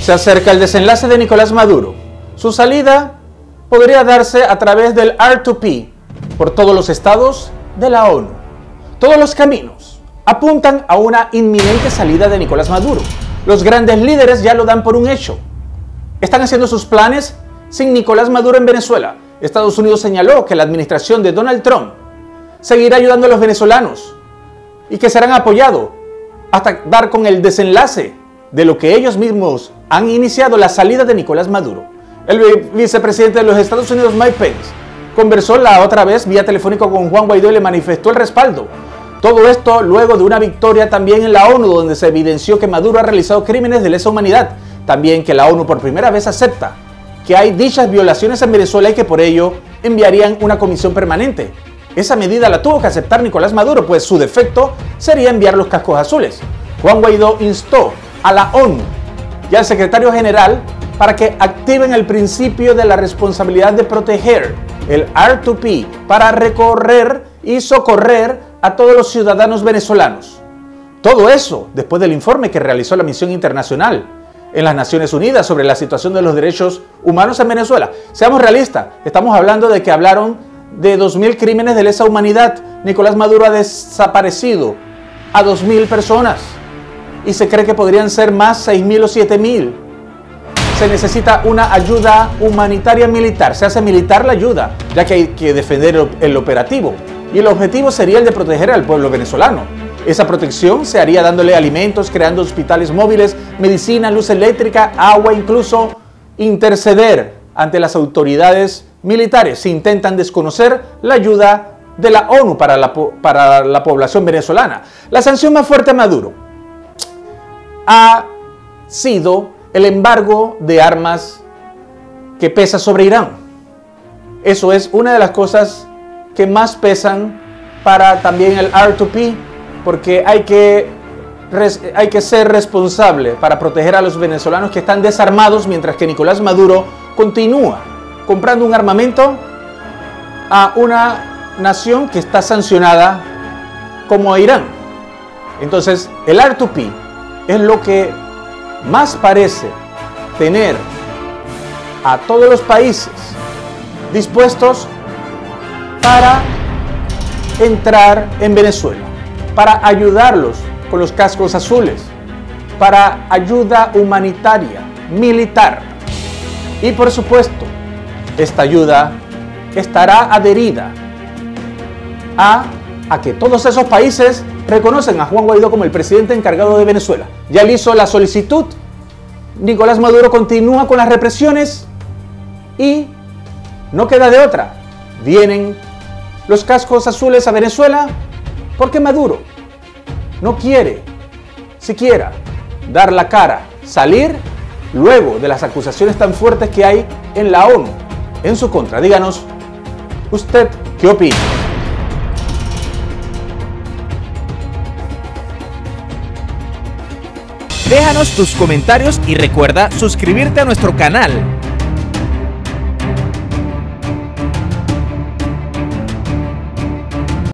Se acerca el desenlace de Nicolás Maduro. Su salida podría darse a través del R2P por todos los estados de la ONU. Todos los caminos apuntan a una inminente salida de Nicolás Maduro. Los grandes líderes ya lo dan por un hecho. Están haciendo sus planes sin Nicolás Maduro en Venezuela. Estados Unidos señaló que la administración de Donald Trump seguirá ayudando a los venezolanos y que serán apoyados hasta dar con el desenlace de lo que ellos mismos han iniciado, la salida de Nicolás Maduro. El vicepresidente de los Estados Unidos, Mike Pence, conversó la otra vez vía telefónico con Juan Guaidó y le manifestó el respaldo. Todo esto luego de una victoria también en la ONU, donde se evidenció que Maduro ha realizado crímenes de lesa humanidad. También que la ONU por primera vez acepta que hay dichas violaciones en Venezuela y que por ello enviarían una comisión permanente. Esa medida la tuvo que aceptar Nicolás Maduro, pues su defecto sería enviar los cascos azules. Juan Guaidó instó a la ONU y al secretario general para que activen el principio de la responsabilidad de proteger, el R2P, para recorrer y socorrer a todos los ciudadanos venezolanos. Todo eso después del informe que realizó la misión internacional en las Naciones Unidas sobre la situación de los derechos humanos en Venezuela. Seamos realistas, estamos hablando de que hablaron de 2.000 crímenes de lesa humanidad. Nicolás Maduro ha desaparecido a 2.000 personas y se cree que podrían ser más 6.000 o 7.000. Se necesita una ayuda humanitaria militar. Se hace militar la ayuda, ya que hay que defender el operativo. Y el objetivo sería el de proteger al pueblo venezolano. Esa protección se haría dándole alimentos, creando hospitales móviles, medicina, luz eléctrica, agua, incluso interceder ante las autoridades militares si intentan desconocer la ayuda de la ONU para la población venezolana. La sanción más fuerte a Maduro ha sido el embargo de armas que pesa sobre Irán. Eso es una de las cosas que más pesan para también el R2P, porque hay que ser responsable para proteger a los venezolanos que están desarmados, mientras que Nicolás Maduro continúa comprando un armamento a una nación que está sancionada como Irán. Entonces, el R2P es lo que más parece tener a todos los países dispuestos para entrar en Venezuela, para ayudarlos con los cascos azules, para ayuda humanitaria, militar. Y por supuesto, esta ayuda estará adherida a que todos esos países reconocen a Juan Guaidó como el presidente encargado de Venezuela. Ya le hizo la solicitud, Nicolás Maduro continúa con las represiones y no queda de otra. Vienen los cascos azules a Venezuela porque Maduro no quiere siquiera dar la cara, salir luego de las acusaciones tan fuertes que hay en la ONU en su contra. Díganos, ¿usted qué opina? Déjanos tus comentarios y recuerda suscribirte a nuestro canal.